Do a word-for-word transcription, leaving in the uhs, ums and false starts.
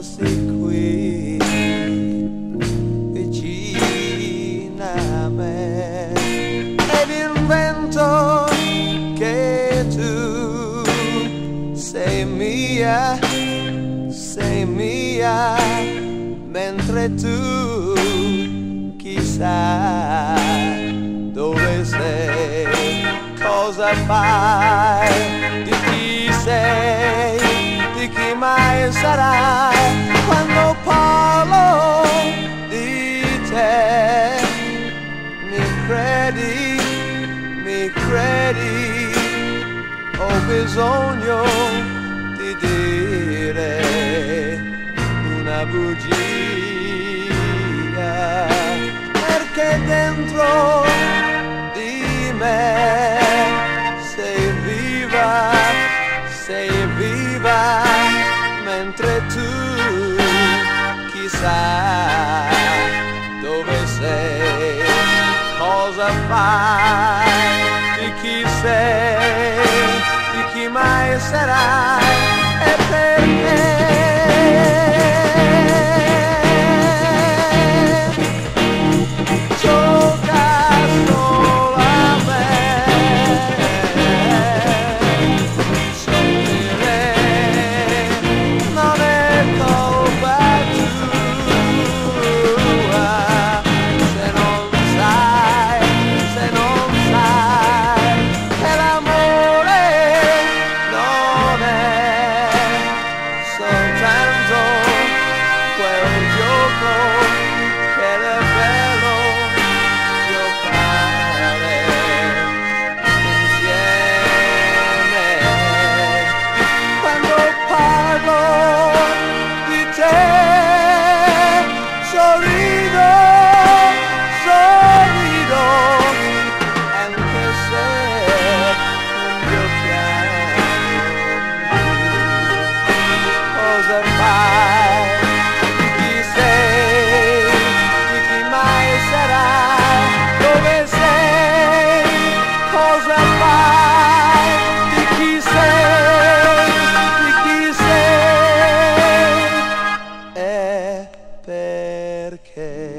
fossi qui vicina a me, ed invento che tu sei mia, sei mia, mentre tu chissà dove sei, cosa fai, di chi sei, di chi mai sarai. Quando parlo di te mi credi, mi credi, ho bisogno di dire una bugia, perché dentro di me sei viva, sei viva, mentre tu chissà dove sei, cosa fai, di chi sei, di chi mai sarai, e perché perché